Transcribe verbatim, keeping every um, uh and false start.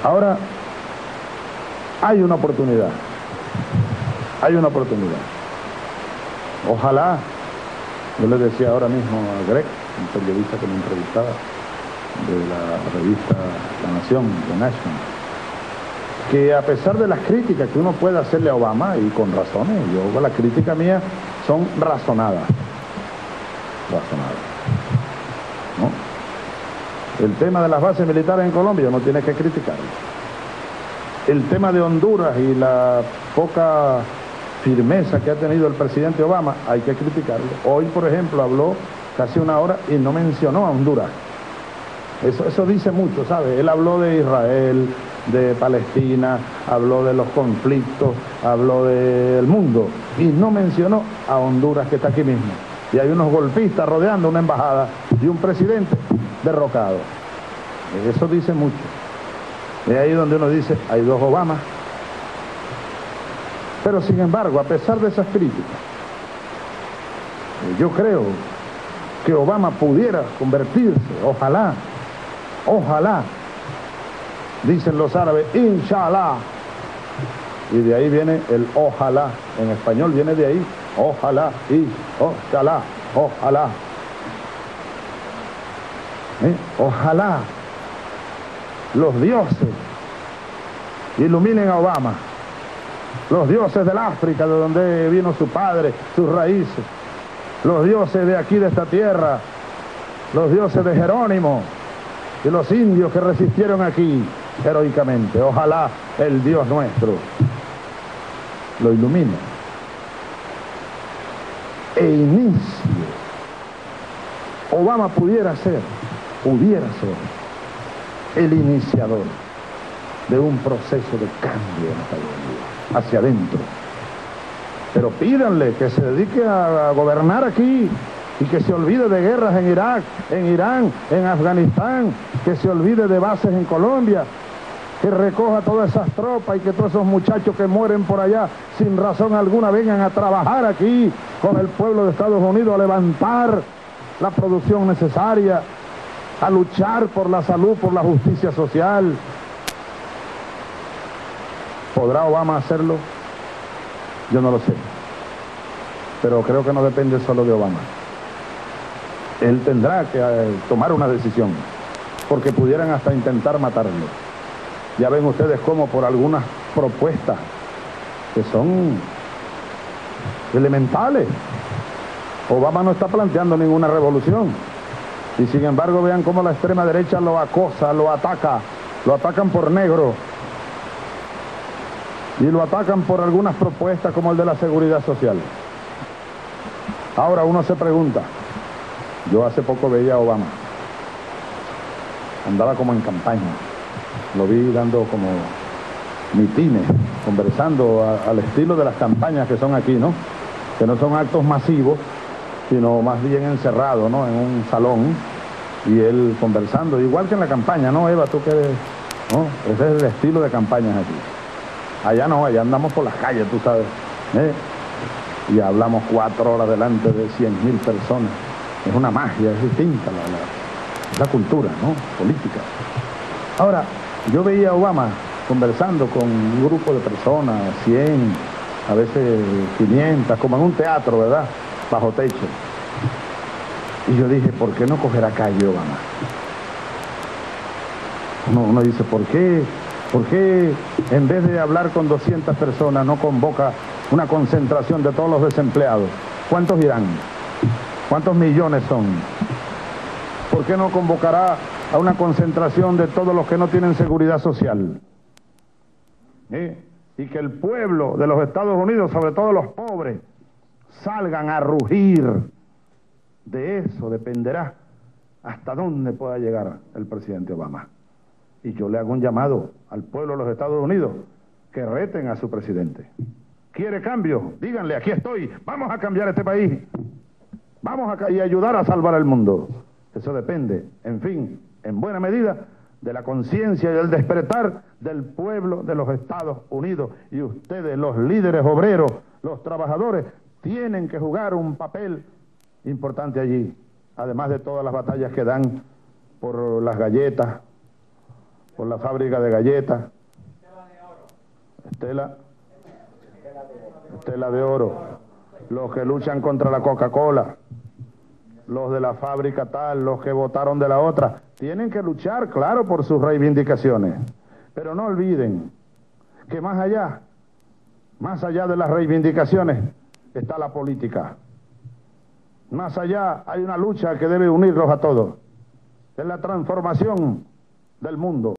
Ahora, hay una oportunidad, hay una oportunidad. Ojalá, yo le decía ahora mismo a Greg, un periodista que me entrevistaba, de la revista La Nación, de National, que a pesar de las críticas que uno puede hacerle a Obama, y con razones, yo las críticas mías son razonadas, razonadas, ¿no? El tema de las bases militares en Colombia no tiene que criticarlo. El tema de Honduras y la poca firmeza que ha tenido el presidente Obama, hay que criticarlo. Hoy, por ejemplo, habló casi una hora y no mencionó a Honduras. Eso, eso dice mucho, ¿sabe? Él habló de Israel, de Palestina, habló de los conflictos, habló del mundo y no mencionó a Honduras, que está aquí mismo. Y hay unos golpistas rodeando una embajada y un presidente derrocado. Eso dice mucho. Es ahí donde uno dice, hay dos Obamas. Pero sin embargo, a pesar de esas críticas, yo creo que Obama pudiera convertirse, ojalá, ojalá, dicen los árabes, inshallah, y de ahí viene el ojalá, en español viene de ahí, ojalá, y ojalá, ojalá, ¿Eh? ojalá los dioses iluminen a Obama, los dioses del África, de donde vino su padre, sus raíces, los dioses de aquí, de esta tierra, los dioses de Jerónimo y los indios que resistieron aquí heroicamente. Ojalá el Dios nuestro lo ilumine e inicie. Obama pudiera ser, pudiera ser el iniciador de un proceso de cambio en Estados Unidos, hacia adentro. Pero pídanle que se dedique a, a gobernar aquí y que se olvide de guerras en Irak, en Irán, en Afganistán, que se olvide de bases en Colombia, que recoja todas esas tropas y que todos esos muchachos que mueren por allá sin razón alguna vengan a trabajar aquí con el pueblo de Estados Unidos, a levantar la producción necesaria, a luchar por la salud, por la justicia social. ¿Podrá Obama hacerlo? Yo no lo sé. Pero creo que no depende solo de Obama. Él tendrá que eh, tomar una decisión, porque pudieran hasta intentar matarlo. Ya ven ustedes cómo por algunas propuestas que son elementales, Obama no está planteando ninguna revolución. Y sin embargo vean cómo la extrema derecha lo acosa, lo ataca, lo atacan por negro. Y lo atacan por algunas propuestas como el de la seguridad social. Ahora uno se pregunta, yo hace poco veía a Obama, andaba como en campaña, lo vi dando como mitines, conversando a, al estilo de las campañas que son aquí, ¿no? Que no son actos masivos, sino más bien encerrados, ¿no? En un salón, y él conversando, igual que en la campaña, ¿no, Eva? Tú que, ¿no? Ese es el estilo de campañas aquí. Allá no, allá andamos por las calles, tú sabes, ¿eh? Y hablamos cuatro horas delante de cien mil personas. Es una magia, es distinta la, la, la cultura, ¿no? Política. Ahora, yo veía a Obama conversando con un grupo de personas, cien, a veces quinientas, como en un teatro, ¿verdad? Bajo techo. Y yo dije, ¿por qué no coger a calle Obama? Uno, uno dice, ¿por qué? ¿Por qué en vez de hablar con doscientas personas no convoca una concentración de todos los desempleados? ¿Cuántos irán? ¿Cuántos millones son? ¿Por qué no convocará a una concentración de todos los que no tienen seguridad social? ¿Eh? Y que el pueblo de los Estados Unidos, sobre todo los pobres, salgan a rugir. De eso dependerá hasta dónde pueda llegar el presidente Obama. Y yo le hago un llamado al pueblo de los Estados Unidos, que reten a su presidente. ¿Quiere cambio? Díganle, aquí estoy, vamos a cambiar este país. Vamos a y ayudar a salvar al mundo. Eso depende, en fin, en buena medida, de la conciencia y del despertar del pueblo de los Estados Unidos. Y ustedes, los líderes obreros, los trabajadores, tienen que jugar un papel importante allí, además de todas las batallas que dan por las galletas, por la fábrica de galletas. Estela, Estela de Oro. Los que luchan contra la Coca-Cola, los de la fábrica tal, los que votaron de la otra, tienen que luchar, claro, por sus reivindicaciones. Pero no olviden que más allá, más allá de las reivindicaciones, está la política. Más allá hay una lucha que debe unirlos a todos. Es la transformación del mundo.